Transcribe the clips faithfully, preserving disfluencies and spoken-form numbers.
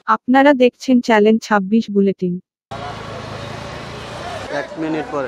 আপনারা দেখছেন চ্যালেঞ্জ ছাব্বিশ বুলেটিন। এক মিনিট পরে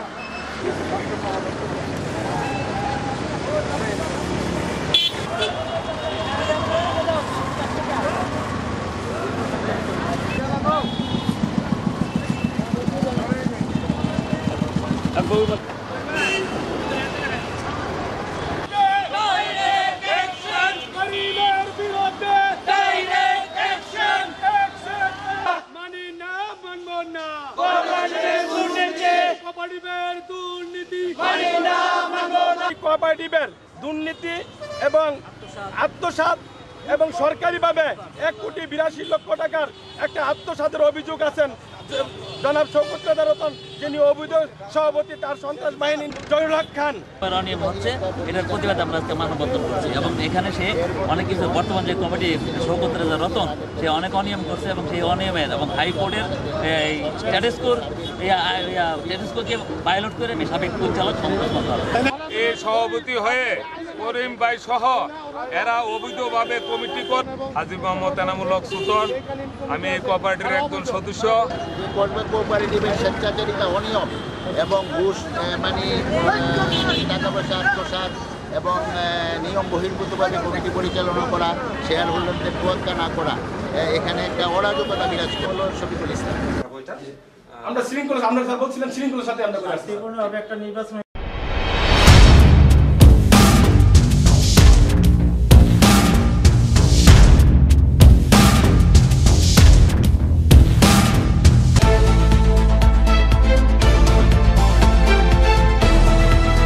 দুর্নীতি এবং আত্মসাৎ এবং সরকারিভাবে এক কোটি বিরাশি লক্ষ টাকার একটা আত্মসাতের অভিযোগ আছেন জনাব শওকত রেজা রতন, যিনি অবৈধ সভাপতি, তার সন্ত্রাস বাহিনী জয়ুল হক খান। অনিয়ম হচ্ছে, এটার প্রতিবাদ আমরা আজকে মানববন্ধন করছি এবং এখানে সে অনেক কিছু বর্তমান যে কমিটি শওকত রেজা রতন সে অনেক অনিয়ম করছে এবং সেই অনিয়মের এবং হাইকোর্টের এই স্ট্যাটাসকোর স্ট্যাটাসকোকে পাইলট করে সাবেক পরিচালক এই সভাপতি হয়ে করিম ভাই সহ এরা অবৈধভাবে কমিটি কর হাজী মোহাম্মদ এনামুল হক সুলতান, আমি এই কোঅপারেটিভের একজন সদস্য। কোঅপারেটিভের স্বেচ্ছাচারিতা অনিয়ম এবং ঘুষ মানে টাকা পয়সা আত্মসাৎ এবং নিয়ম বহির্ভূতভাবে কমিটি পরিচালনা করা, শেয়ার হোল্ডারদের তোয়াক্কা না করা, এখানে একটা অরাজকতা বিরাজ করলো। শফিকুল ইসলাম, আমরা শৃঙ্খলা আমরা বলছিলাম শৃঙ্খলার সাথে আমরা করে আসছি একটা নির্বাচন।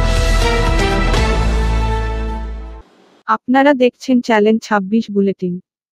আপনারা দেখছেন চ্যালেঞ্জ ছাব্বিশ বুলেটিন।